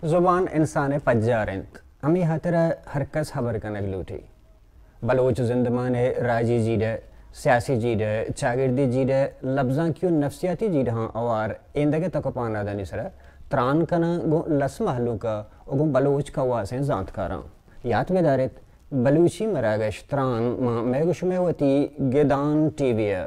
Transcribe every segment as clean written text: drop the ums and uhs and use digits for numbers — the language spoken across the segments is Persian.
ज़ुबान इंसान पज्जारंत अमी हतरा हरकस खबर कनक लूटी बलोच जिंदमान राजी जीड सियासी जीड चागिर्दी जीड लफ्जा क्यों नफसियाती जीड हाँ अवार इंदगे तकपाना दनिसरा त्रान कना गो लस महलू का उगो बलोच का वासें जांत कारा याद में दारित बलूची मरागश त्रान मैगुश में होती गेदान टीविया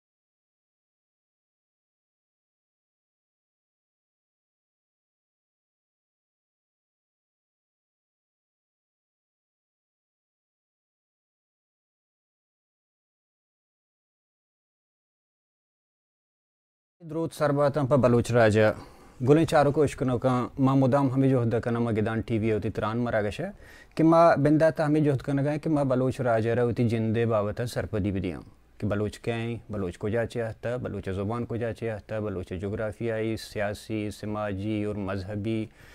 द्रोत सरबातम पर बलूच राजा गुलें चारों को इश्कनों का माँ मुदाम हमें जो हद करना माँ गिदान टीवी होती त्रान मरागश है कि माँ बिंदा था हमें जो हद करना गए कि माँ बलूच राजा रहा होती जिंदे बावत सरपदी विधियाँ कि बलूच क्या हैं बलूच को जाचे हता बलूच ज़ुबान को जाचे हता बलूच जोग्राफियाई सियासी समाजी और मजहबी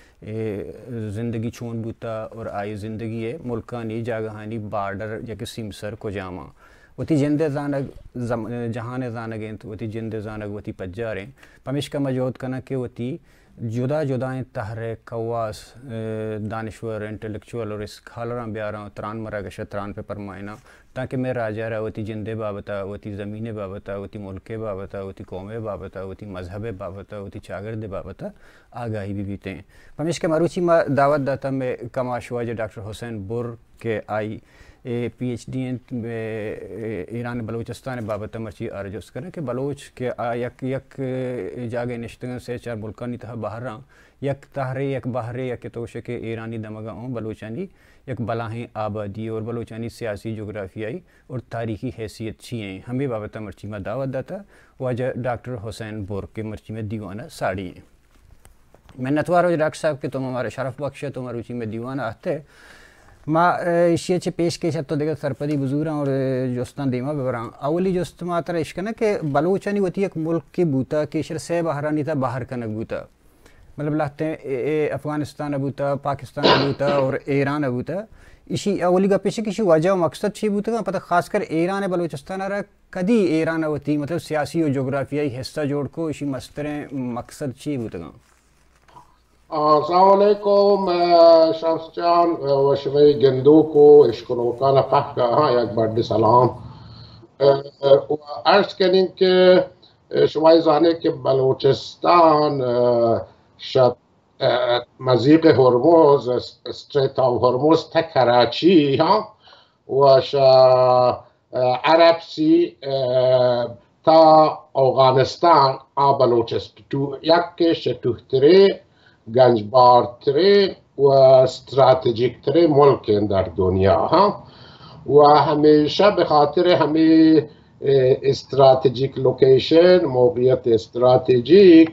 ज़िंदगी छोन बूता और आई ज़िंदगी है मुल्कानी जागहानी बार्डर या कि सिमसर को जामा वती जिंदे जानग जहान जानगें वती जिंदे जानग वती पज्जारें पमिश का मजौद कना के वती जुदा जुदाएं तहरे कवास दानश्वर इंटेलेक्चुअल और इस खालरा ब्यारा त्रान मरा गश त्रान पे परमायना ताकि मैं राजा रहा वती जिंदे बाबता वती ज़मीने बाबता वती मुल्के बाबता वती कौमे बाबता वती मजहबे बाबता वती चागरदे बाबता आगाही भी बीते पमिश के मारूची मा दावत दाता में कमाशवाज डॉक्टर हुसैन बुर के आई PhD ईरान बलूचिस्तान बाबत मर्ची अर्जुस करें कि बलोच के यक यक जागे निश्तगन से चार मुल्कानी तह बाहर यक तहरे यक बहरे यक तोशे के ईरानी दमगा बलूचानी यक बलाहें आबादी और बलूचानी सियासी जोग्राफियाई और तारीखी हैसियत छी हैं हमें बाबत मर्ची में दावत दाता वजह डॉक्टर हुसैन बुर के मर्ची में दीवाना साड़ी हैं मैं नतवार डॉक्टर साहब के तुम हमारे शरफ बख्श है तुम्हारी रुचि में दीवाना आते माँ इशिये पेश के तो देखा सरपदी बुजुर्ग और जोस्तान देमा बरा अवली जोस्त मात्रा इश्क ना कि बलूचनी होती एक मुल्क की बूता केशर से बहरानी था बाहर कनक बूता मतलब लाते हैं अफ़गानिस्तान अबूता पाकिस्तान अबूता और ईरान अबूता इसी अवली का पेश किसी वजह मकसद छी बूता का पता खासकर ईरान बलूचिस्तान आ रहा कदी ईरान होती मतलब सियासी और जोग्राफियाई हिस्सा जोड़ को इसी मस्तरें मकसद छी बूता السلام عليكم شمسجان وشوي جندوكو اشكروكانا فحكا ها يكبر دي سلام وعرض كنين که شوي زانه که بلوچستان شد مزيق هرمز استريت او هرمز تا کراچی ها وش عرب سی تا افغانستان بلوچستان یکش توختره گنجبارترین و استراتژیکترین ملک در دنیا ها و همیشه به خاطر همین استراتژیک لوکیشن موقعیت استراتژیک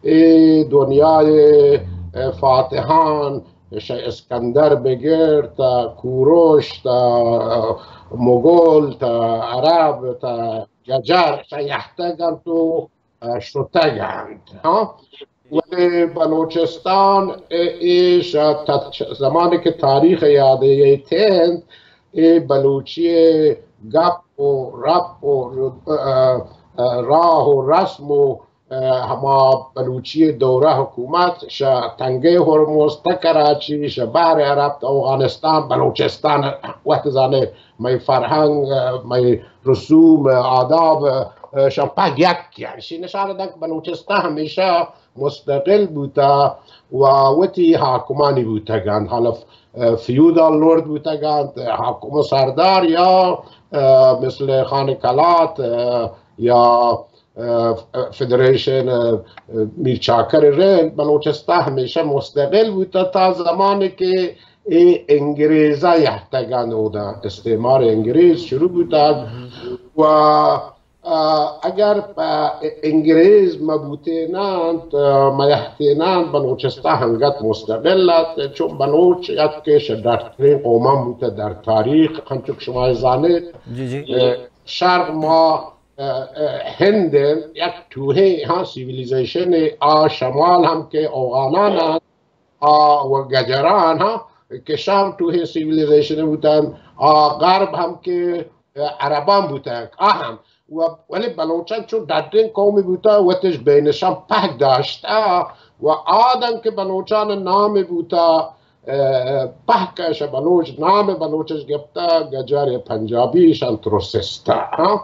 دنیای فاتحان اسکندر بگیر تا کوروش تا مغول تا عرب تا گجر یحتاجن تو شتگند ها ولی بلوچستان ایش زمانی که تاریخ یاده تند بلوچی گپ و رپ و راه و رسم و هما بلوچی دوره حکومت تنگه هرمز تا کراچی بحر عرب تا افغانستان بلوچستان وقت زانه می فرهنگ می رسوم آداب شمپاگ یک یعنی نشانه دنک بلوچستان همیشه مستقل بوده و وتی حاکمانی بودند حالا فیودال لورد بودند حاکم سردار یا مثل خان کلات یا فدریشن میرچاکر رند بلوچستان همیشه مستقل بوده تا زمانی که انگریزا یحتگان بودن استعمار انگریز شروع بودند و اگر انگریز مبوتینند میحتینند بلوچستان هنگت مستقلت چون بلوچ یک که شدترین قوم بوده در تاریخ همچون که شما زانید شرق ما هند یک توهی ها سیویلیزیشن شمال هم که افغانان و گجران ها که شام توهی سیویلیزیشن بودن غرب هم که عربان بودن ولی بلوچان چون در این قومی بوده وقتش بینشان پهک داشت و آدم که بلوچان نام بوتا پهکش بلوچ نام بلوچش گفتا گجار پنجابیشان تروسستا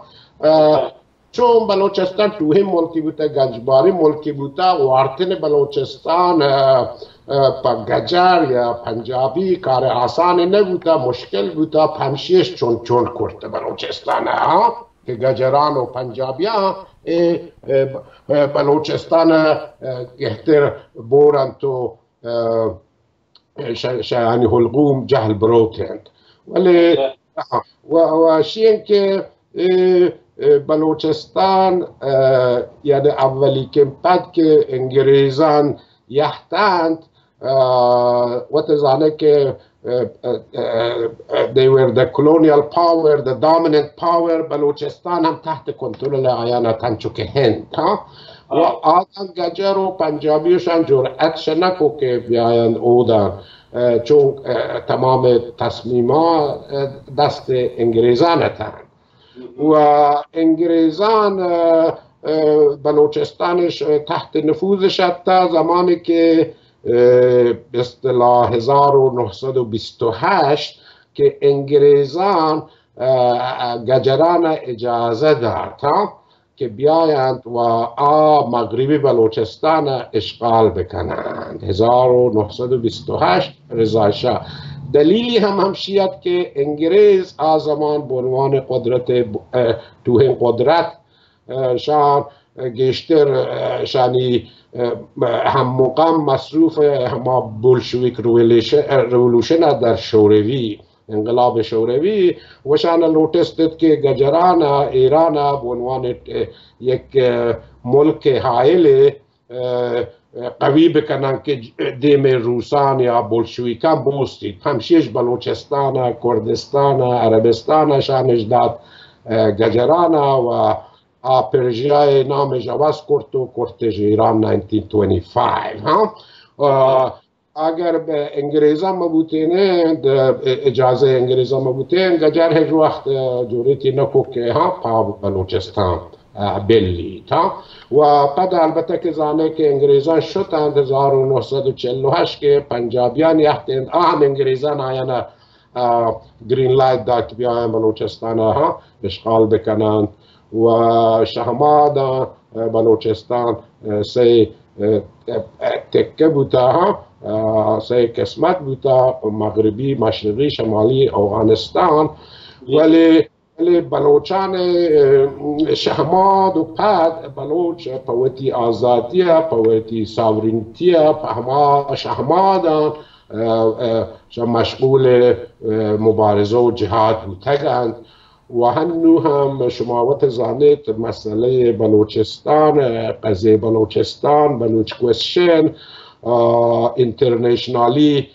چون بلوچستان توی ملکی بوده گنجباری ملکی بوده وارتن بلوچستان پا گجر یا پنجابی کار آسان نبوده مشکل بوده پمشیش چون کرده بلوچستان که گجران و پنجابی بلوچستان گهتر بورن تو شانی حلقوم جهل بروتند ولی و شیئن که بلوچستان یعنی اولی که بعد که انگریزان یحتند و تزانه که they were the colonial power, the dominant power بلوچستان هم تحت کنترل آیانا تنچو که هند و آدم گجر و پنجابیشان جرأت نکو که بیاین اودن چون تمام تصمیما دست انگریزان تند و انگریزان بلوچستانش تحت نفوذش تا زمانی که به اصطلاح 1928 که انگریزان گجران اجازه داد که بیایند و مغربی بلوچستان اشغال بکنند 1928 رضا شاه دلیلی هم همشیت که انگریز آزمان به عنوان قدرت توهین قدرت شان گشتر شانی هم مقام مصروف هم بولشویک رولوشن در شوروی انقلاب شوروی و شان نوٹس دید که گجران ایران به عنوان یک ملک حائل قوی بکنن که دیم روسان یا بولشویکان بوستید همشیش بلوچستان کردستان عربستان شانش داد گجران و پرژیای نامش عوض کرد و کرتش ایران 1925 اگر به انگریزان مبوتینه اجازه انگریزان مبوتین گجر هج وقت جوریتی نکو که پا بلوچستان بلی و بعد البته که زانه که انگریزان شدند 1948 که پنجابیان یحتند هم انگریزان آیان گرین لایت داد که بیاین بلوچستان اشغال بکنند و شهماد بلوچستان سه تکه بوده سه قسمت بوده مغربی مشرقی شمالی افغانستان ولی بلوچان شهماد و پد بلوچ پویتی آزادیه پویتی ساورینتیه شهمادان مشغول مبارزه و جهاد بودند و هنو هم شما وقت زانید مسئله بلوچستان قضیه بلوچستان بلوچ کوشن internationally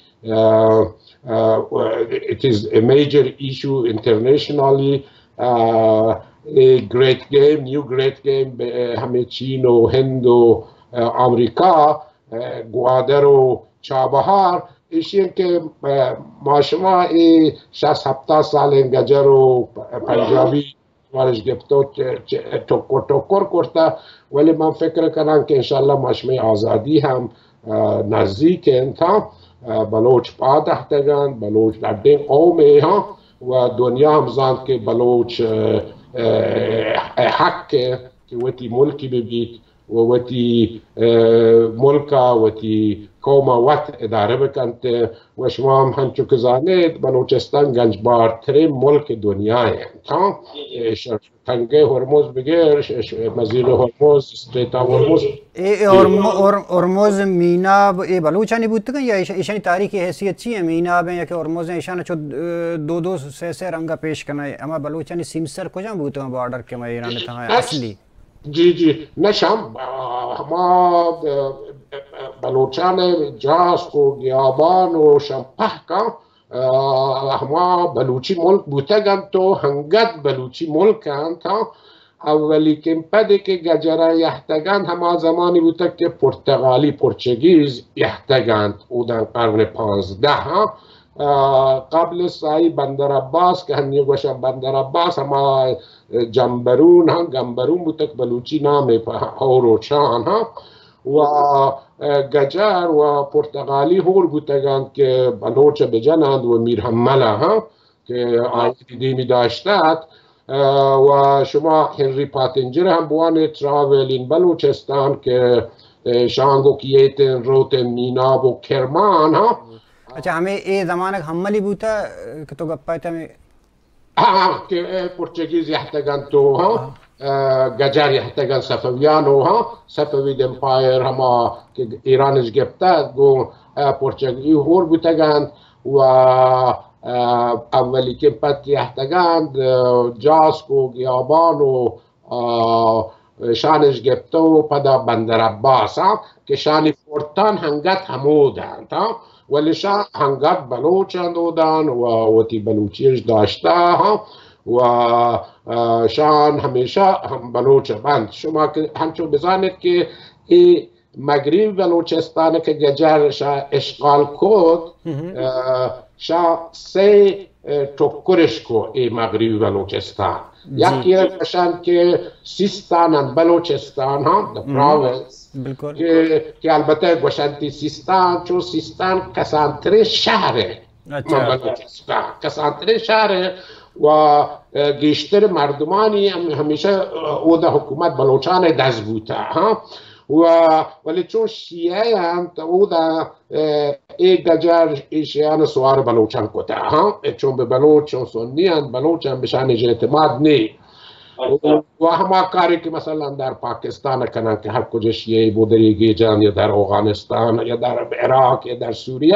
it is a major issue internationally a great game new great game همه چین و هند و آمریکا گوادر و چابهار ایشین که ما شما 60-70 سال گجر و پنجابی وارش گفتو تکر کرده ولی من فکر کنم که انشالله مشمه آزادی هم نزدیک انتا بلوچ پادهتگان بلوچ در دین قومه ها و دنیا هم زند که بلوچ حق که وقتی ملکی ببید و وقتی ملکا وقتی قوما وقت اداره بکنده و شما هم همچون که زانید بلوچستان گنجبارترین ملک دنیای تنگه هرمز بگیر مزیل هرمز استریتا هرمز هرمز مینا بلوچانی بودتے ہیں یا ایشانی تاریخی حیثیت چی ہے مینا میں یا کہ ہرمز ایشان چو دو سے رنگا پیش کرنا ہے اما بلوچانی سیمسر کجا بودتے ہیں بارڈر کے میں ایران تھا اصلی جی نشم ما بلوچان جاس و گیابان و شمپحکا ما بلوچی ملک بودتگن تو هنگت بلوچی ملکن تا اولی که پده که گجره یحتگند همه زمانی بوده که پرتغالی پرچگیز یحتگند بودن قرن 15 قبل سایی بندر عباس که هنیه گوشن بندر عباس همه جنبرون گنبرون بوده که بلوچی نام هوروچان و گجر و پرتغالی هور بودند که بلوچ بجنند و میرحمله ها که آیت دیمی داشتد و شما هنری پاتنجر هم بوان تراول این بلوچستان که شانگو کیتن روتن میناب و کرمان ها अच्छा हमें ये ज़माना हमली बूता कि तो गप्पा था में که پرتغیز یحتگن تو ها گجر یحتگن صفویانو ها صفوید امپایر هما که ایرانش گفته گو پرتغیزی هور بودگند و اولی که پت یحتگند جاسکو گیابان و شانش گفته و پدا بندر عباس که شانی فورتان هنگت همودند ولی شان هنگت بلوچند بودن و تی بلوچیش داشته و شان همیشه هم بلوچ بند شما که همچون بزانید که ای مغرب بلوچستان که گجر شا اشغال کد شا سه ٹکرش کو ای مغربی بلوچستان یکی باشند که سیستان بلوچستان ها the province که البته گوشنتی سیستان چون سیستان کسانتر شهره بلوچستان کسانتر شهره و گیشتر مردمانی همیشه او در حکومت بلوچان دست بوده ها ولی چون شیعه هم او در ای گجر شیعان سوار بلوچان کده چون به بلوچ چون سنی هم بلوچ هم بشانش اعتماد نی و همه کاری که مثلا در پاکستان کنن که هر کجا شیعه بوده گیجان یا در افغانستان یا در عراق یا در سوریه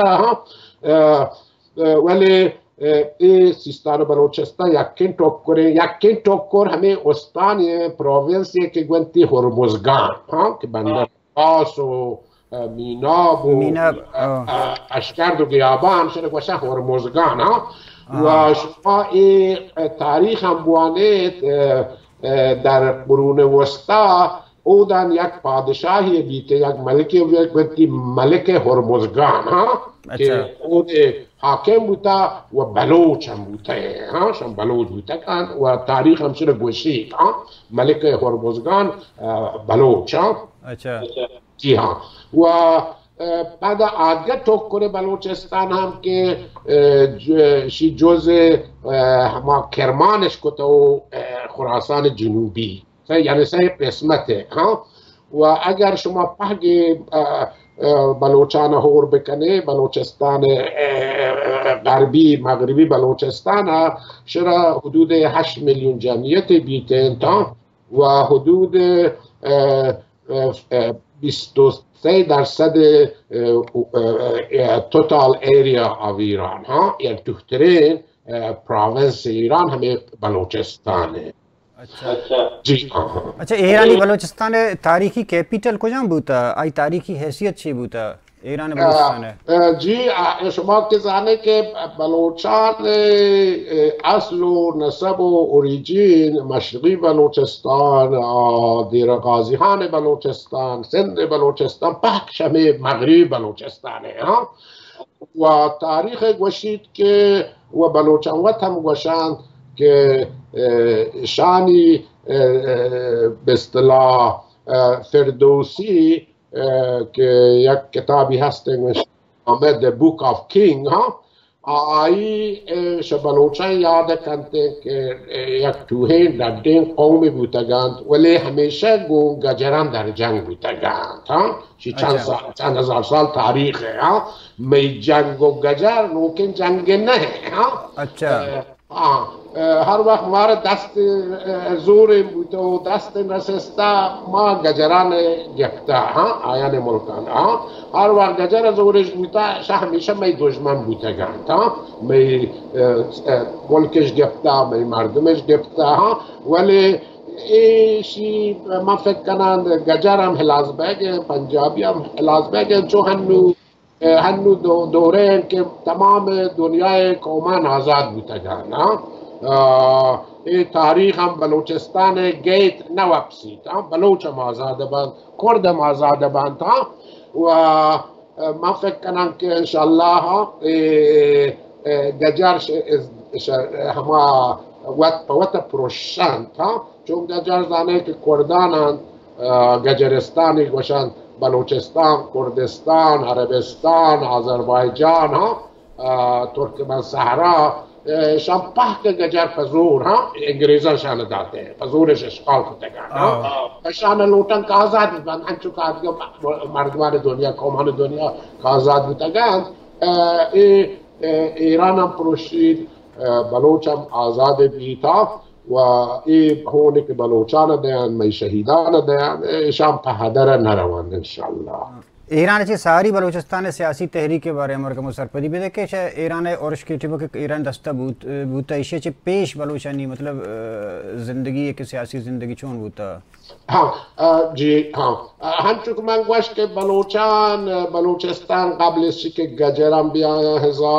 ولی ای سیستان و بلوچستان یکین ٹوکر ہمیں استان پروینسی که گونتی هرمزگان که بندر عباس و میناب و اشکرد و گیابان شده گوشه هرمزگان و شما ای تاریخ هم بوانید در قرون وسطا او دن یک پادشاهی بیته یک ملکی گونتی ملک هرمزگان که او حاکم بوده و بلوچ هم بوده شان بلوچ بوده و تاریخ هم شده گوشید ملک هرمزگان بلوچ جی ها و بعد آگه ٹوکر بلوچستان هم که شی جز هما کرمانش کته و خراسان جنوبی یعنی سه قسمته و اگر شما پهگ بلوچان هور بکنه بلوچستان غربی مغربی بلوچستان شرا حدود 8 میلیون جمعیت بیتن تا و حدود 23% توتال ایریا آف ایران یعنی تحترین پروینس ایران همه بلوچستانه अच्छा ईरानी बलूचिस्तान तारीखी कैपिटल को जहाँ बूता आई तारीखी हैसियत छी बूता ईरान बलूचिस्तान जी شما که زانه که بلوچان اصل و نسب و اوریجین مشرقی بلوچستان دیر غازیان بلوچستان سند بلوچستان پاک همه مغربی بلوچستانه و تاریخ گوشید که و بلوچان وقت هم گوشند که شانی به اصطلاح فردوسی که یک کتابی هست آمد The Book of King آئی بلوچان یاد کنده که یک توهین در دین قومی بودگند ولی همیشه گجران در جنگ بودگند چند هزار سال تاریخه می جنگ و گجر نوکن جنگ نه هر وقت مار دست زور بوده و دست نسسته ما گجران گفته آیان ملکان هر وقت گجر زورش بوده همیشه می دشمن بوده گند می ملکش گفته می مردمش گفته ولی ایشی ما فکر کنند گجر هم هلاز بگه پنجابی هم هلاز بگه چون هنو دوره که تمام دنیای قومان آزاد بوده گند این تاریخ هم بلوچستان گیت نوابسید بلوچ هم آزاده بند کرد هم آزاده بند و ما فکر کنم که انشاءالله گجر همه وقت پروشند چون گجر زانه که کردان گجرستانی گوشند بلوچستان، کردستان، عربستان، آذربایجان ها، ترکمن صحرا شان پاک گجر پزور ها انگریزان شان داده پزورش اشغال کردگان ها شان لوٹن کا آزاد بودن انچو که مردمان دنیا قومان دنیا که آزاد بودگان ایران هم پروشید بلوچ هم آزاد بیتا و ای هونه که بلوچان دیان می شهیدان دیان شام پهدر نروان انشاءاللہ ایران چی ساری بلوچستان سیاسی تحریک کے بارے میں مرکم سرپدی بھی دیکھے چاہے ایران اور اس کی ٹیپو کہ ایران دستہ بوتا ایشی چی پیش بلوچانی مطلب زندگی ایک سیاسی زندگی چون بوتا ہاں جی ہاں ہم چکہ من گوشت کہ بلوچستان قبل اس کہ گجرم بیایا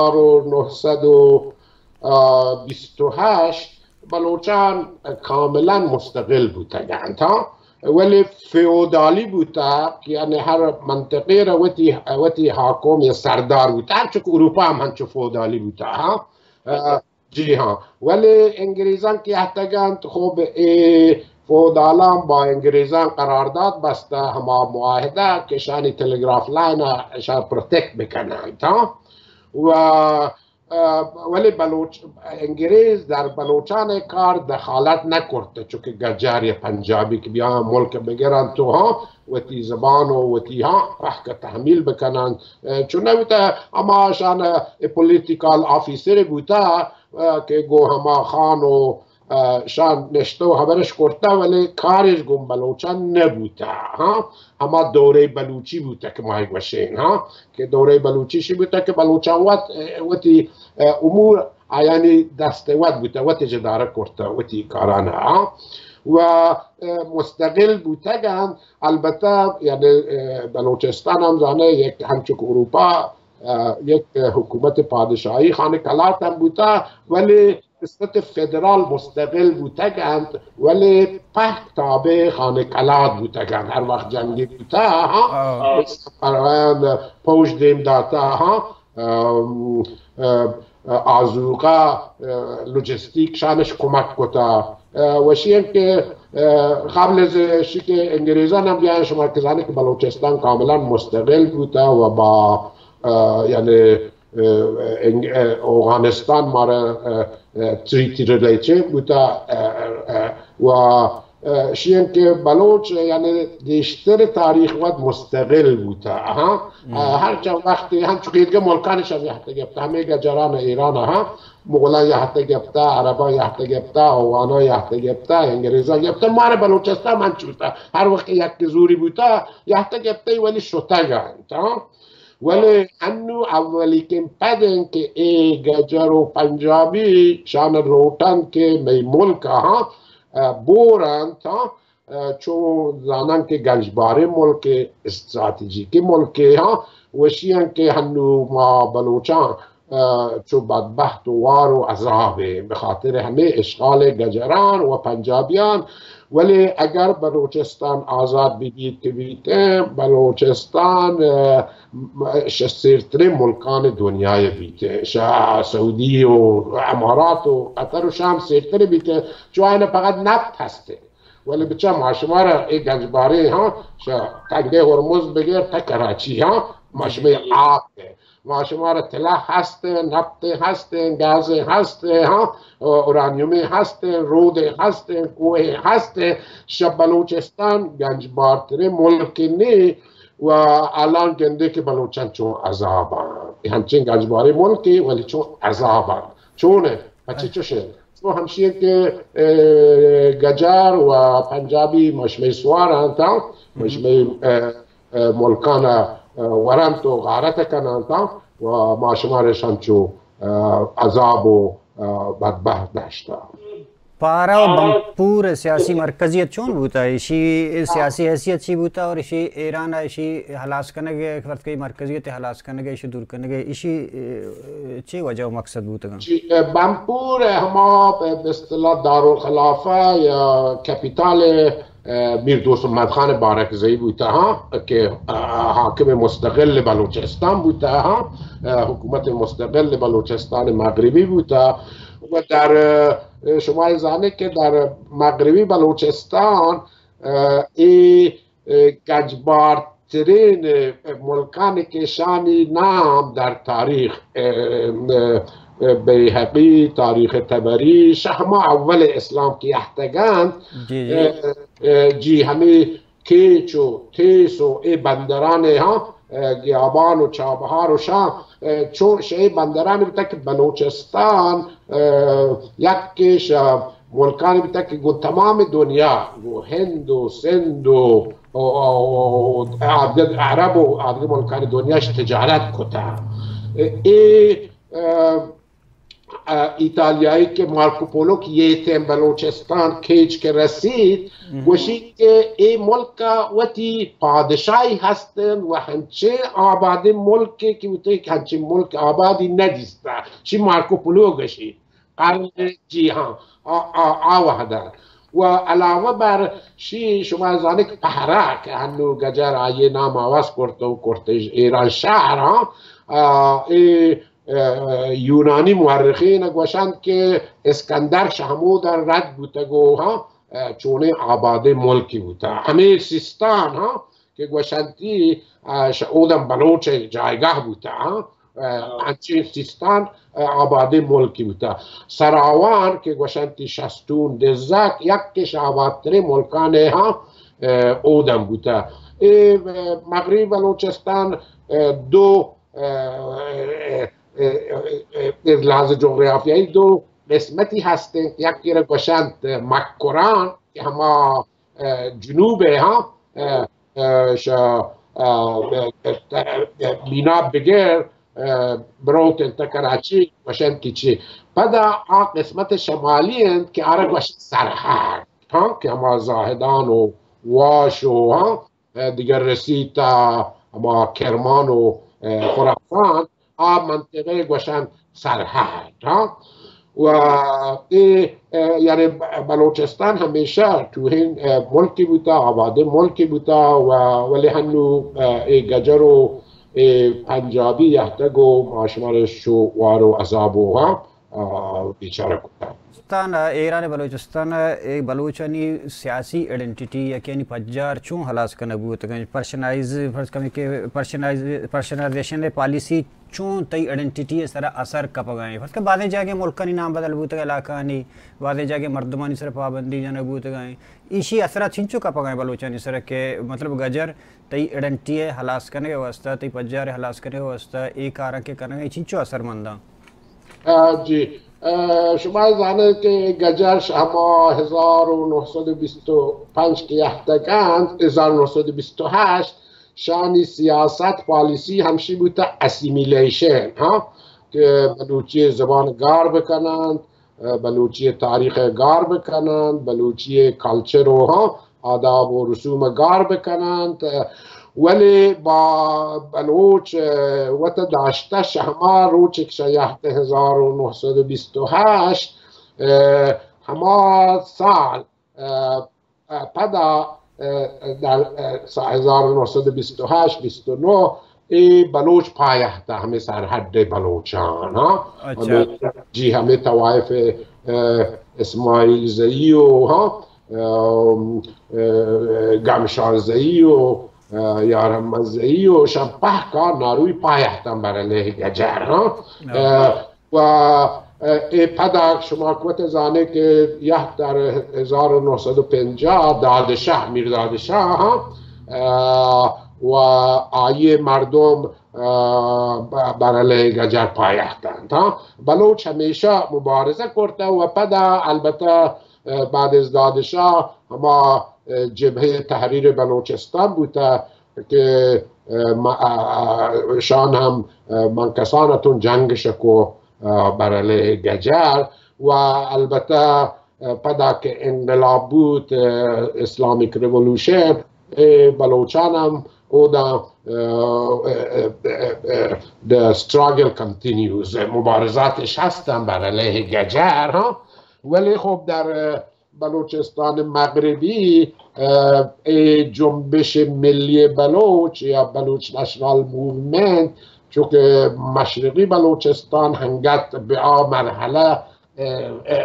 1928 بلوچان کاملا مستقل بوتا گانتا ولی فیودالی بوده که یعنی هر منطقه را وتی حاکم یا سردار بوده هرچه که اروپا هم هنچه فیودالی بوده ها جی ها ولی انگریزان که احتگان خوب فیودالان با انگریزان قرارداد بسته همه معاهده که شانی تلگراف لاین شان پروتکت بکنند و ولی انگریز در بلوچان کار دخالت نکرده چونکه گجر یا پنجابی که بیان ملک بگیرن تو ها و تی زبان و تی ها حق تحمیل بکنن چون نبوده اما شان پولیتیکال آفیسر بوده که گو هما خان و شان نشته و خبرش کرده ولی کارش گم بلوچان نبوده اما دوره بلوچی بوده که ماهی گوشین که دوره بلوچی شی بوده که بلوچان وقتی امور یعنی دستوت بوده وقتی جداره کرده وقتی کارانه و مستقل بوده البته یعنی بلوچستان هم زانه یک همچون اروپا یک حکومت پادشاهی خانه کلات هم بوده ولی نسبت فدرال مستقل بودند ولی پاک تابع خانه کلات بودند هر وقت جنگی بوده ها پوش دیم داتا ها آزوقا لوجستیک شانش کمک کتا و شیئن که قبل از که انگریزان هم بیان شما که زنه که بلوچستان کاملا مستقل بوده و با یعنی افغانستان مارا تریتی ریلیشن بوده و شیئن که بلوچ یعنی بیشتر تاریخ وقت مستقل بوده هر چند وقتی هم چون که ملکانش هم یحته گفته همه گجران ایران ها مغلان یحته گفته عربان یحته گفته افغانا یحته گفته انگریزان گفته مار بلوچستان من چوته هر وقت یک زوری بوده یحته گفته ولی شتگند ولی هنو اولی که پدن که ای گجر و پنجابی شان روتن که می ملک ها بورند چون زنان که گنجباری ملک استراتژیکی ملک ها وشیان که هنو ما بلوچان چو بدبخت و وار و عذابه به خاطر همه اشغال گجران و پنجابیان ولی اگر بلوچستان آزاد بگید که بیته بلوچستان سیرترین ملکان دنیای بیته سعودی و امارات و قطر و شام سیرتر بیته چون این فقط نفت هسته ولی بچه ماشما را ای گنجباری ها تنگه هرمز بگیر تا کراچی ها ماشما آب ده ماشما را طلا هسته نفت هسته گاز هسته اورانیومی هسته رود هسته کوه هسته شب بلوچستان گنجبارترین ملک نی و الان گنده که بلوچان چون عذابان همچین گنجباری ملکی ولی چون عذابان چونه بچه چشه تو همشیه که گجر و پنجابی مشمی سوارن تا مشمی ملکان ورند و غارت کنن تا و ما شمارشان چو عذاب و بدبخت داشتا پارا و بمپور سیاسی مرکزیت چون بوتا ایشی سیاسی حیثیت چی بوتا اور ایشی ایران ایشی حلاس کنگے فرد کئی مرکزیت حلاس کنگے ایشی دور کنگے ایشی چی وجہ و مقصد بوتا گا بمپور ہما به اصطلاح دارالخلافه یا کپیتال میر دوست محمد خان بارکزئی بوده که حاکم مستقل بلوچستان بوده حکومت مستقل بلوچستان مغربی بوده و در شما زانه که در مغربی بلوچستان ای گنجبار ترین ملکانی که شانی نام در تاریخ بیهقی، تاریخ تبری، همه اول اسلام که یحتگند جی همه کیچ و تیس و ای بندرانه ها گیابان و چابهار و شام چون شئی بندرانی بیتا که بلوچستان یکیش ملکانی بیتا که گو تمام دنیا گو هند و سند و عرب و عدد ملکان دنیاش تجارت کتا ای ایتالیایی که مارکو پولو که یه تیم بلوچستان کیچ که رسید گوشید که ای ملک وطی پادشاهی هستن و هنچه آباد ملکی که وطی هنچه ملک آبادی ندیسته چی مارکو پولو گوشید قرن جیهان آوهدن و علاوه بر شما زانه که پهره که هنو گجر آیه نام آواز کرده و کرده ایران شهر یونانی مورخین گوشند که اسکندر شهمود رد بوده گو چونه آباد ملکی بوده همه سیستان که گوشندی اودم بلوچ جایگاه بوده همچین سیستان آباد ملکی بوده سراوان که گوشندی شستون دزک یکیش آبادتر ملکانه اودم بوده مغرب بلوچستان دو از لحاظ جغرافیایی دو قسمتی هستند یکی را گوشند مکران که همه جنوبه مینا بگر بروت انتا کراچی گوشند که چی بعد قسمت شمالی هست که آره گوشند سرحد که همه زاهدان و واش و دیگر رسید تا همه کرمان و خراسان منطقه گوشن سرحد و یعنی بلوچستان همیشه تو هند ملکی بوده آباد ملکی بوده ولی هنو گجر و پنجابی یحتگ و ماشمارش شو وارو عذاب و بیچاره کنه ایران بلوچستان ایک بلوچانی سیاسی ایڈنٹیٹی یعنی پجار چون ہلاس کا نبوت پرسنائزیشن پالیسی چون تی ایڈنٹیٹی سر اثر کپ گئے فرض کہ بعض جگہ ملکانی نام بدل بوت علاقہ نہیں بعض جگہ مردمانی سر پابندی جن بوت گئے ایشی اثرات چھنچو کپ گئے بلوچانی سر کے مطلب گجر تی ایڈنٹی ہلاس کرنے کے واسطہ تی پجار ہلاس کرنے کے واسطہ ایک آرہ کے کرنے چھنچو اثر مندہ جی شما زانه که گجرش اما 1925 که یحتگند 1928 شانی سیاست پالیسی همشی بوده اسیمیلیشن که بلوچی زبان گار بکنند بلوچی تاریخ گار بکنند بلوچی کلچر و آداب و رسوم گار بکنند ولی با بلوچ وقت داشته شما روچ که شیحت 1928 همه سال پدا در 1928 29 ای بلوچ پایخته همه سرحد بلوچان جی همه توائف اسماعیل زئی و گمشار زئی و یارم مزئی و شبه کار ناروی پایختم برای گجر و پدر شما قوت زانه که یک در 1950 دادشاه میر دادشاه و آیه مردم برای گجر پایختند بلوچ همیشه مبارزه کرده و پدر البته بعد از دادشاه اما جبهه تحریر بلوچستان بوده که شان هم من کسانتون جنگش کو برای گجر و البته پدا که انقلاب بود اسلامیک ریولوشن بلوچان هم او دا the struggle continues مبارزاتش هستن برای گجر ولی خب در بلوچستان مغربی جنبش ملی بلوچ یا بلوچ نشنال موومنت چون که مشرقی بلوچستان هنگت به مرحله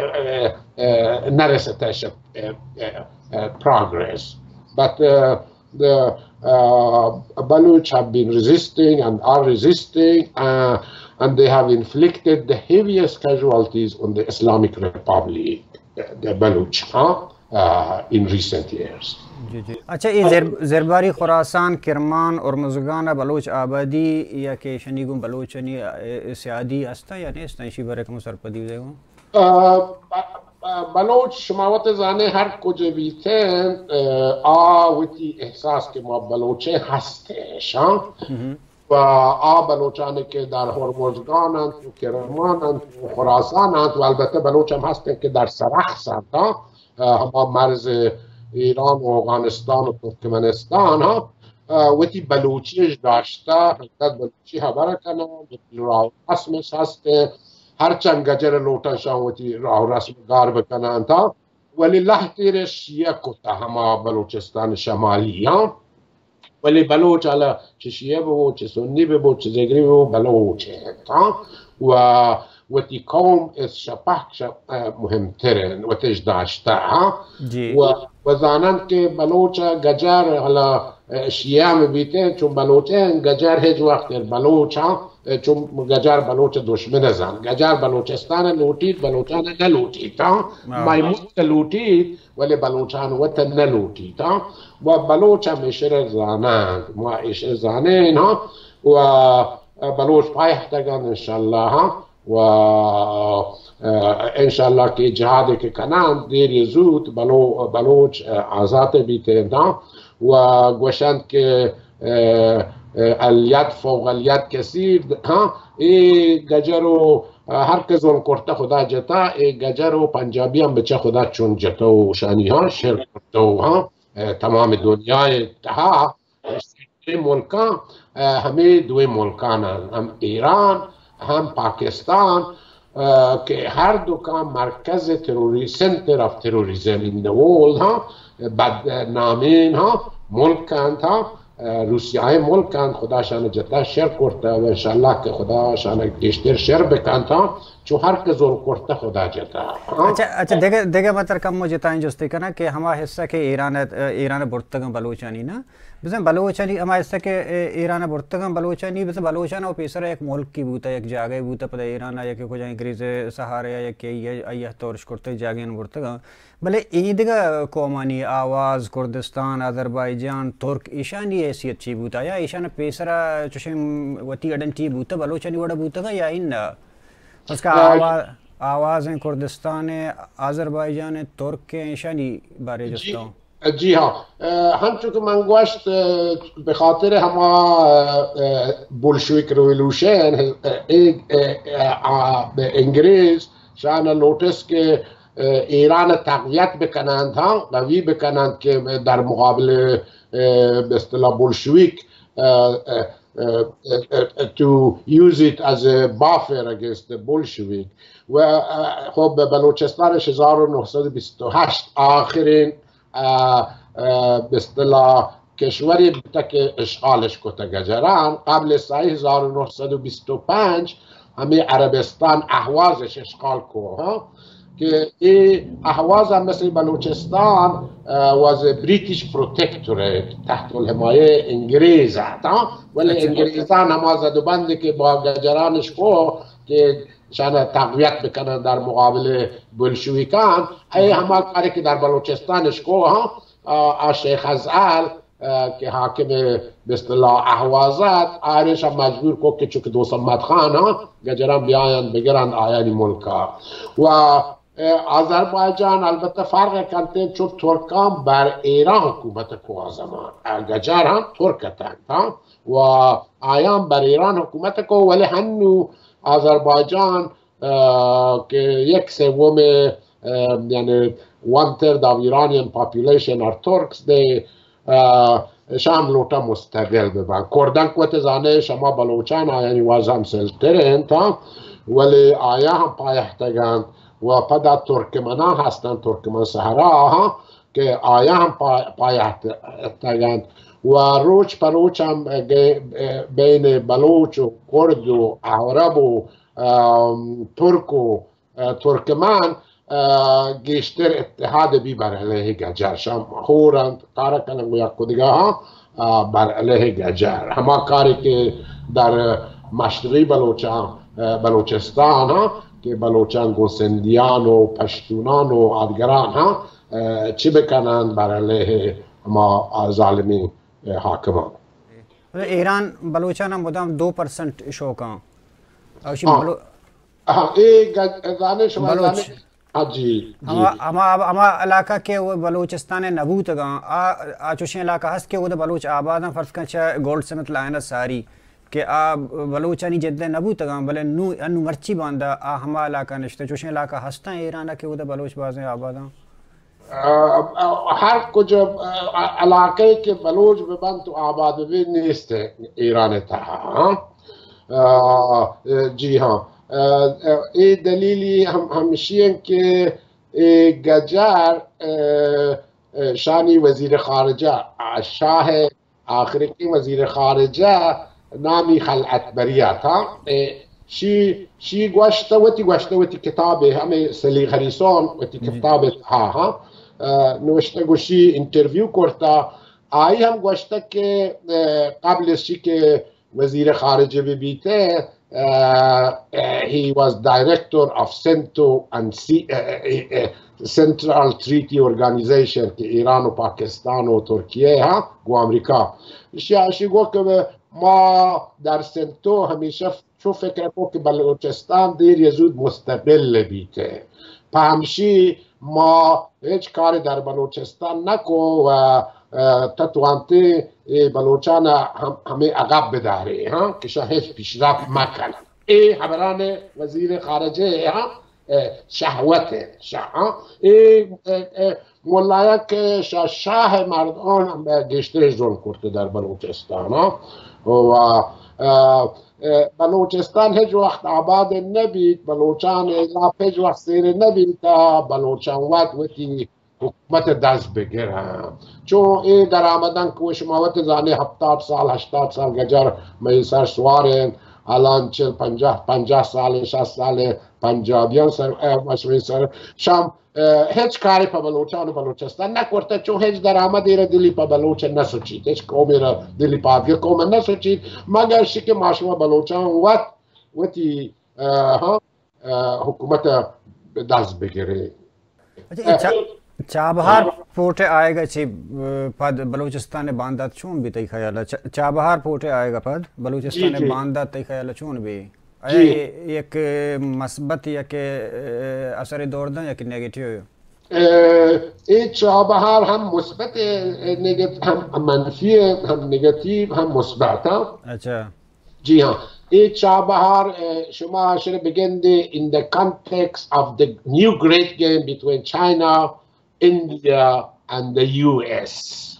نرسیدش پروگرس but the Baluch have been resisting and are resisting, and they have inflicted the heaviest casualties on the Islamic Republic, the Baluch, in recent years. अच्छा, ये ज़रबारी खुरासान किरमान और मुज़गाना बलोच आबादी या के शनीगुम बलोचनी सियादी हस्ता या नहीं इस्तांशी बरक मुसरपदी देगो बलोच शमावत जाने हर कुछ भी थे वती एहसास के मां बलोचे हस्ते शां و بلوچانی که در هرمزگانند و کرمانند و خراسانند و البته بلوچ هم هستند که در سرخسند همه مرز ایران و افغانستان و ترکمنستان وتی بلوچیش داشته حقیقت بلوچی خبره کنه راه رسمش هسته هرچند گجر لوٹنشان وتی راه رسم گار بکنن تا ولی لحتیرش یکوتا همه بلوچستان شمالی ولی بلوچ حالا چه شیعه بود چه سنی بود چه زگری بود بلوچه و تی قوم از شپخ مهمترین و تیش داشته و زانند که بلوچ گجر حالا شیعه میبیته چون بلوچه گجر هیچ وقت بلوچ چون گجر بلوچ دشمن زن گجر بلوچستان لوٹید بلوچان نلوٹید مایموت لوٹید ولی بلوچان وطن نلوٹید و بلوچ هم اشاره زانند ما اشاره زانین و بلوچ پایحتگان انشالله و انشالله که جهادی که کنند دیر زود بلوچ آزاد بیتند و گوشند که الید فوق الید کثیر ای گجر و هر که ظلم کرده خدا جتا ای گجر و پنجابی هم بچه خدا چون جتا و شانی ها شرک کرده و تمام دنیای تها ملکان همه دوی ملکان هم ایران هم پاکستان که هر دو کام مرکز سنتر آف تروریسم این دول بدنامین ملکان روسیه های ملکان خدا شان جتا شر کرده و انشالله که خدا شان گشتر شر بکن چون هر که ظلم کرده خدا جتا अच्छा देगा मतलब कम मुझे ताइन जोस्ते करना कि हमारा हिस्सा के ईरान बुर्तगम बलोचानी ना बिज़न बलोचानी हमारा हिस्सा के ईरान बुर्तगम बलोचानी बिज़न बलोचाना और पेशर एक मुल्क की बूता एक जागे बूता पता ईरान या कि कुछ अंग्रेज़ सहारे या कि ये तौरश करते जागे न बुर्तगम भले ईदगा कौमानी आवाज़ कुर्दिस्तान अज़रबैजान तुर्क ईशानी ऐसी अच्छी बूता या ईशान पेशरा चुशिम वती अडन ची बूता बलोचानी वड़ा बूता का या इन उसका आवाज़ हैं कुर्दिस्तान है अज़रबैजान है तुर्क है ईशानी बारे जस्ता हूँ जी हाँ हम चूँकि मंगवाश्त बखातिर हमा बोल्शेविक रेवोल्यूशन एक इंग्रेज शान नोटिस के ایران تقویت بکنند قوی بکنند که در مقابل به اصطلاح بولشویک to use it as a buffer against the Bolshevik و خب بلوچستانش 1928 آخرین به اصطلاح کشوری بوده که اشغالش کته گجران قبل سال 1925 همه عربستان اهوازش اشغال که که این اهواز هم مثل بلوچستان was a British protectorate تحت الحمایه انگلیس ولی انگلیسان هم زد و بندی که با گجرانش کو که شان تقویت بکنن در مقابل بلشویکان ای همه کاری که در بلوچستانش کو شیخ ازعل که حاکم به اصطلاح اهوازات آرش هم مجبور کو که چون دوست محمد خان گجران بیاین بگیرن آیانی ملکا و آذربایجان البته فرق کنته چون ترکان بر ایران حکومت کو زمان گجر هم ترکتن و آیان بر ایران حکومت کو ولی هنو آذربایجان که یک سوم یعنی 1/3 of Iranian population are Turks they شام لوटा مستقل ببن کردن قوت زانه شما بلوچان آیانی وازم سلطرین ولی آیا هم پایحتگان و پدا ترکمنان هستند ترکمن صحرا که آیا هم پایحتگان و روچ پروچ هم بین بلوچ و کرد و عرب و ترک و ترکمن گشتر اتحاد بی بر علیه گجر شام خورند کار کنن و یک دیگه ها بر علیه گجر همه کاری که در مشرقی بلوچستان ها که بلوچان گوسندیان و پشتونان و آدگران ها چی بکنن بر علیه ما ظالمی حاکمان. ایران بلوچان هم مدام 2% شوکان بلوچ جی اما علاقہ کے وہ بلوچستان نبوت گاں چوشیں علاقہ ہس کے وہ بلوچ آباد فرض کن چا گولڈ سمت لائن ساری کہ بلوچانی جدے نبوت گاں بلے انو مرچی باندھا ہما علاقہ نشتے چوشیں علاقہ ہستا ایران کے وہ بلوچ بازیں آباد ہر کچھ علاقے کے بلوچ ببند تو آباد بھی نیست ایران تھا. جی ہاں این دلیلی همشین که گجر شانی وزیر خارجه شاه آخری وزیر خارجه نامی خلعت بریات ها شی گوشته کتابه همه سلی خریسان وتی کتابه ها نوشته گوشی انترویو کرده آئی هم گوشته که قبل از که وزیر خارجه ببیته he was director of Central Treaty Organization که ایران و پاکستان و ترکیه ها و امریکا شی گفت که ما در سنتو همیشه شو فکر کو که بلوچستان دیر یا زود مستقل بیته پهمشی ما هیچ کاری در بلوچستان نکو و تطوانتی بلوچان همه عقب بداره که هیچ پیشرفت مکنن. این خبران وزیر خارجه شهوته این مولایه که شاه مردان گشتر ظلم کرده در بلوچستان و بلوچستان هیچ وقت آباد نبید بلوچان هیچ وقت سیر نبید تا بلوچان وقتی حکومت دست بگیرن چون این در آمدن که شما وقت زانه 70 سال 80 سال گجر میسر سوارن الان 50 سال 60 سال پنجابیان سر شام هیچ کاری پا بلوچان و بلوچستان نکرده چون هیچ در آمدی را دلی پا بلوچ نسوچید هیچ قومی را دلی پا افیه قوم نسوچید مگر شکل ماشما بلوچان وقتی حکومت دست بگیره. چابہار پورٹے آئے گا چی پد بلوچستان باندات چون بھی تی خیال چابہار پورٹے آئے گا پد بلوچستان باندات تی خیال چون بھی ایک مثبت یا کہ اثر دور دا یا کہ نیگیٹیو یہ چابہار ہم مثبت ہم منفی ہم نیگیٹیو ہم مثبت. اچھا جی ہاں یہ چابہار شما should begin in the context of the new great game between China, India and the US.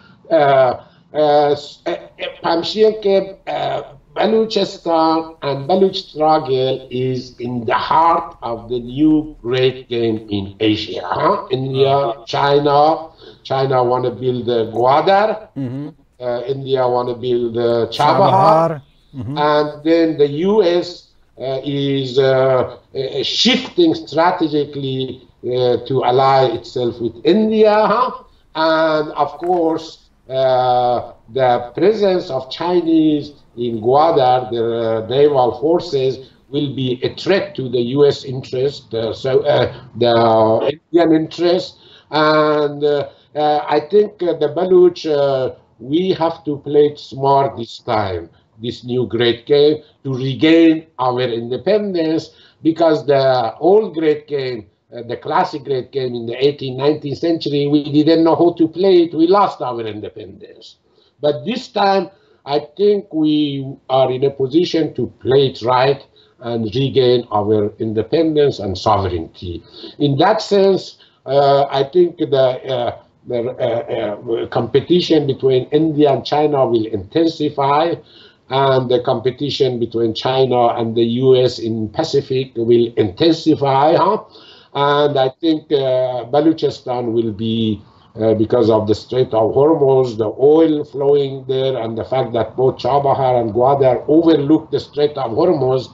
Pamshir ke Baluchistan and Baluch struggle is in the heart of the new great game in Asia. India, China want to build Gwadar. India want to build Chabahar. And then the US is shifting strategically to ally itself with India, and of course the presence of Chinese in Gwadar, the naval forces, will be a threat to the US interest, the Indian interest, and I think the Baluch, we have to play it smart this time, this new great game, to regain our independence, because the old great game, the classic great game in the 18th, 19th century, we didn't know how to play it. We lost our independence. But this time, I think we are in a position to play it right and regain our independence and sovereignty. In that sense, I think the competition between India and China will intensify, and the competition between China and the US in Pacific will intensify. And I think Baluchistan will be, because of the Strait of Hormuz, the oil flowing there, and the fact that both Chabahar and Gwadar overlook the Strait of Hormuz,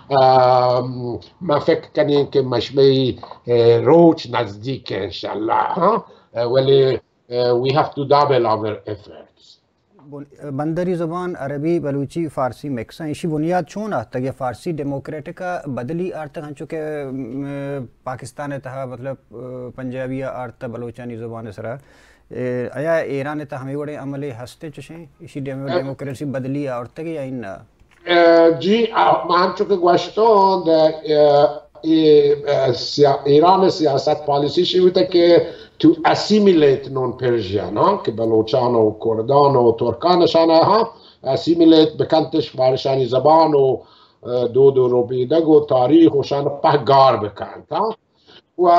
ما فکر کنیم که مشبه روچ نزدیک انشالله ها ولی we have to double our efforts. बंदरी ज़ुबान अरबी बलूची फ़ारसी मिक्स हैं इसी बुनियाद चून आता है फ़ारसी डेमोक्रेटिक का बदली अर्थ हैं चूँकि पाकिस्तान था मतलब पंजाबी अर्थ बलूचानी ज़ुबान सरा आया ईरान था हमें बड़े अमले हंसते चुशें इसी डेमोक्रेसी बदली अर्थ के या इन जी मान चुके ग्वाश्तों Iran siyaset polisisi bute که to assimilate non-Persian ها که بلوچان و کردان و ترکانشان ها assimilate بکنتش بارشانی زبان و دود و روبیدگ و تاریخ و شان پهگار بکند ها و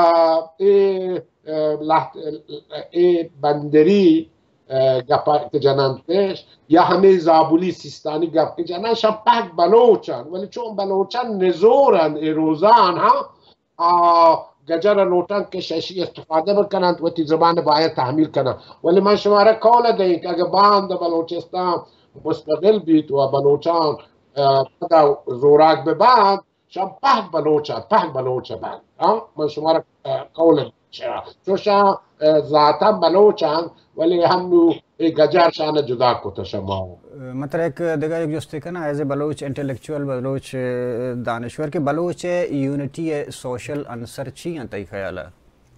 ای بندری گپ که جنانتش یا همه زابولی سیستانی گپ که جنان شان پهگ بلوچان ولی چون بلوچان نزورن ای روزان ها گجر نوتان که ششی استفاده بکنند و تی زبان باید تحمیل کنند ولی من شما را کول دهید که اگه باند بلوچستان مستقل بید و بلوچان بدا زوراک ببند شان پهگ بلوچه بند من شما را کول دهید چون ذاتا بلوچان ولی هم गजार शान जुदा को तशम्मा मतलब एक देखा एक जो स्टिक है ना as a Baloch intellectual Baloch दानश्वर के बलोच यूनिटी सोशल आंसर ची हैं तय ख्याल है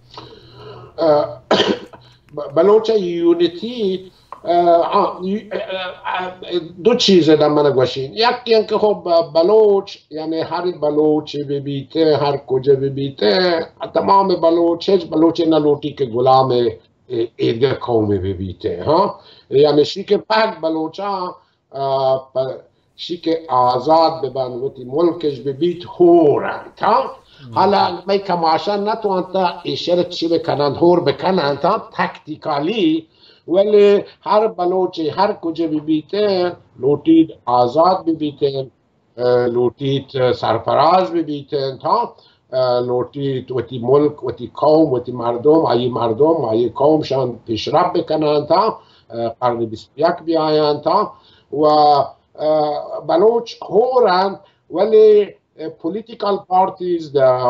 बलोच यूनिटी दो चीज़ें दमन गवशीन एक कि हो बलोच यानी हर बलोच बीते हर कुछ बीते तमाम बलोच न लोटी के गुलाम ایده قومی ببیته ها یعنی شیک پاک بلوچا شیک آزاد ببند وقتی ملکش ببیت هورند ها حالا می کماشان نتوان تا اشاره چی بکنند هور بکنند تا تکتیکالی ولی هر بلوچی هر کجا ببیته لوتید آزاد ببیته لوتید سرفراز ببیته تا لوتی وتی ملک وتی قوم وتی مردم ای قوم شان پیشرفت بکنند تا قرن 21 بیایند تا و بلوچ هورند ولی political parties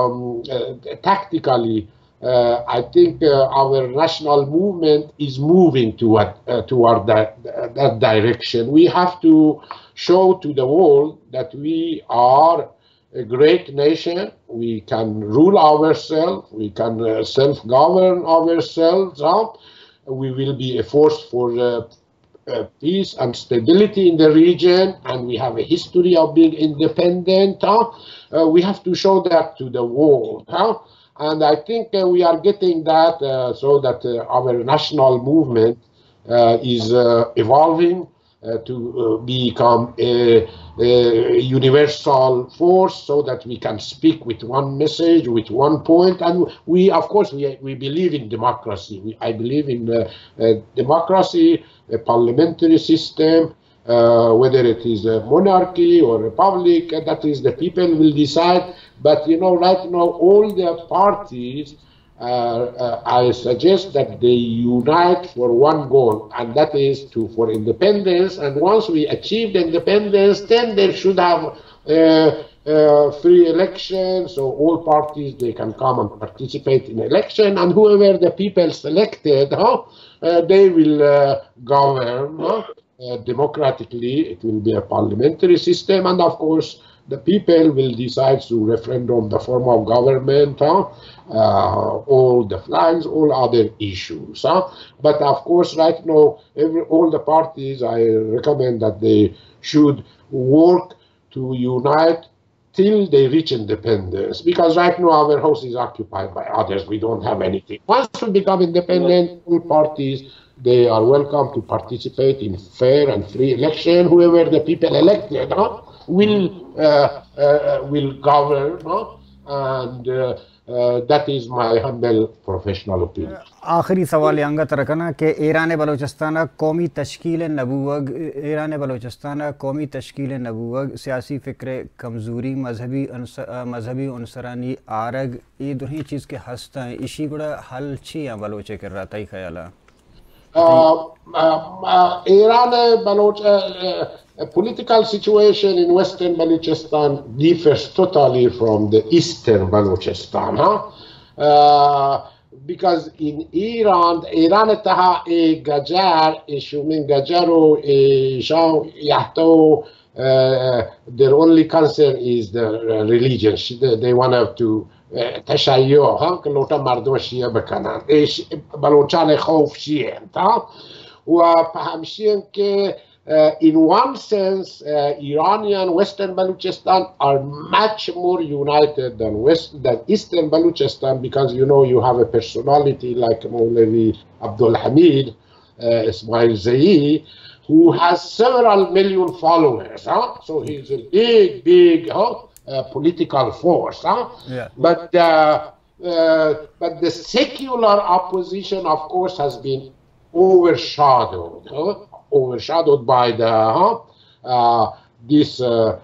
tactically I think our national movement is moving toward that direction. We have to show to the world that we are a great nation. We can rule ourselves. We can self-govern ourselves. We will be a force for peace and stability in the region, and we have a history of being independent. We have to show that to the world. And I think we are getting that so that our national movement is evolving to become a universal force so that we can speak with one message, with one point. And we, of course, we believe in democracy. I believe in democracy, a parliamentary system, whether it is a monarchy or republic, that is the people will decide. But, you know, right now, all the parties I suggest that they unite for one goal, and that is for independence. And once we achieve the independence, then there should have free elections, so all parties they can come and participate in election, and whoever the people selected, they will govern democratically. It will be a parliamentary system, and of course the people will decide through referendum the form of government, all the flags, all other issues. But of course, right now, all the parties, I recommend that they should work to unite till they reach independence. Because right now our house is occupied by others. We don't have anything. Once we become independent, all parties, they are welcome to participate in fair and free election. Whoever the people elected will govern, and that is my humble professional opinion. आखिरी सवाल यंगा तरकना कि ईरान बलोचिस्तान कौमी तश्कील नबूवग सियासी फ़िक्र कमज़ोरी मजहबी उनसरानी आरग ये दोनों चीज़ के हस्ता हैं इसी गुड़ा हल छी या बलोचे कर रहा था ही ख्याल ایران بلوچ political situation in Western Balochistan differs totally from the Eastern Balochistan. Because in Iran taha Gajar, Shumin Gajaro, Jean Yahto, their only concern is the religion. They want to تشيع كلوتا مردم شیعه بکنن بلوچان خوف شیعه و فهمشین که in one sense Iranian Western Balochistan are much more united than Eastern Balochistan, because you have a personality like Mawlavi Abdul Hamid Ismail Zayi, who has several million followers, so he's a big political force, Yeah. But the secular opposition, of course, has been overshadowed by the this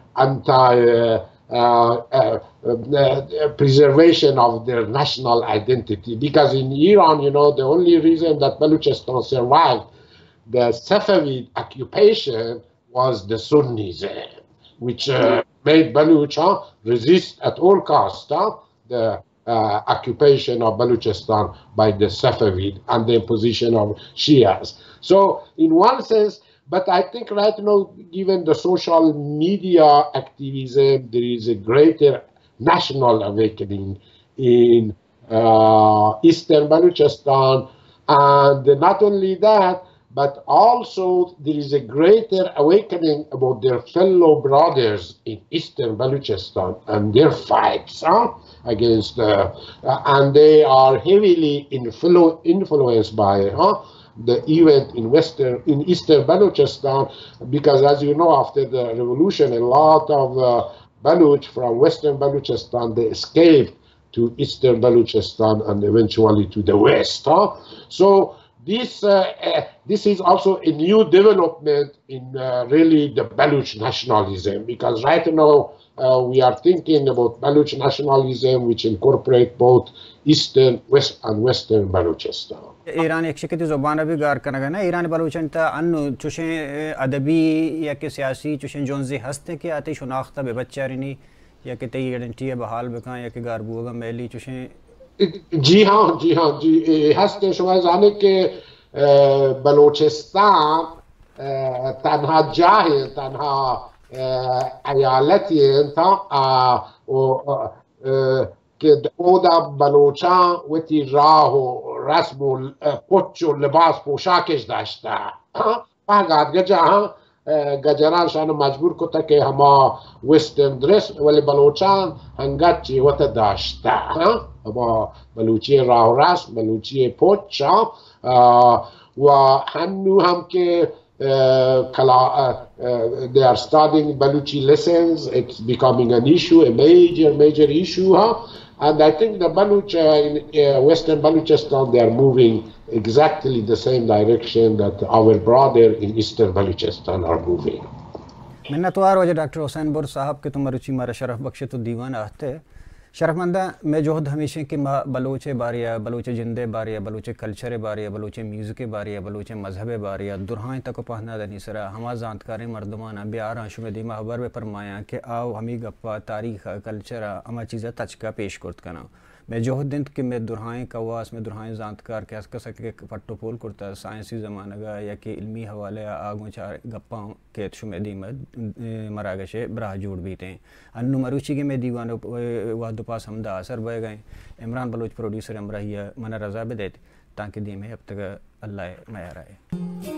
preservation of their national identity. Because in Iran, the only reason that Balochistan survived the Safavid occupation was the Sunnis, which made Baluch resist at all costs the occupation of Balochistan by the Safavid and the imposition of Shias. So in one sense, but I think right now, given the social media activism, there is a greater national awakening in Eastern Balochistan. And not only that, but also there is a greater awakening about their fellow brothers in Eastern Balochistan and their fights against, and they are heavily influenced by the event in Eastern Balochistan, because as you know, after the revolution, a lot of Baloch from Western Balochistan, they escaped to Eastern Balochistan and eventually to the West. So this is also a new development in really the Baloch nationalism, because right now we are thinking about Baloch nationalism, which incorporate both Eastern, West and Western Balochistan. Iran एक शिकती ज़ुबान भी गार करना ना ईरान बलूचन ता अन्नु चुशे अदबी या के सियासी चुशे जोंज़े हस्ते के आते शुनाख्ता बेबच्चारिनी या के तई आइडेंटिटी बहाल बका या के गारबूगा मेली चुशे जी हस्ते शुमा जाने के बलोचिस्तान तन्हा जाहिर तन्हा अयालती था कि ओदा बलोचान वती राहो रस्म कुछ लिबास पोशाकेश दाश्ता पागात गजरान शान मजबूर को तक हमा वेस्टर्न ड्रेस वाले बलोचान हंगाची वत दाश्ता हमा बलूची राहो रस्म बलूची पोचा व हन्नु हम के they are studying Baluchi lessons. It's becoming an issue, a major issue. And I think the Baloch in Western Balochistan, they are moving exactly the same direction that our brother in Eastern Balochistan are moving. मिन्नतवार वजह डॉक्टर हुसैन बुर साहब के तुम रुचि मारा शरफ बख्शे तो दीवान आते शरफमंदा मैं जोहद हमेशा कि बलोचे बारिया बलोचे जिंदे बारिया बलोचे कल्चर बारिया बलोचे म्यूज़िक बारिया बलोचे मजहब बारिया दुरहाएं तक पहना दनी सरा हमा जानकारी मर्दमाना बियार आंशु में दीमा खबर में फरमाया कि आओ हमी गप्पा तारीख कल्चर अमा चीज़ा तचका पेश करत कना मैं जोहद दिन कि मैं दुरहाएं कवास में दुरहाएं जानकार कैस का सके पट्टो पोल करता साइंसी ज़माना का या कि इल्मी हवाले आगों चार गप्पा के शुमेदी में मरागशे बराह जोड़ भी थे अन्नु मरुचि के में दीवान वाद पास हमदा असर बह गए इमरान बलोच प्रोड्यूसर अमरा हिया मना रजा भी देते ताकि दी में अब तक अल्लाह मैार आए